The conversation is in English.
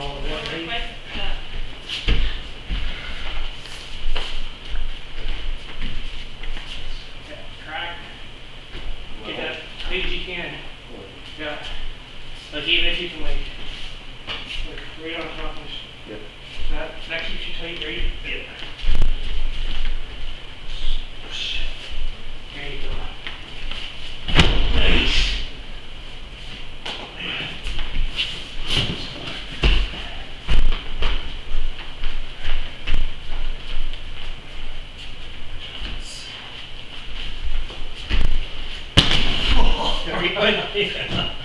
all at once. Right? Yeah, crack. Get that as big as you can. Yeah. Like even if you can like right on top of this. Yep. That keeps you tight, right? Yeah. There you go. Nice. Oh, very good. Yeah.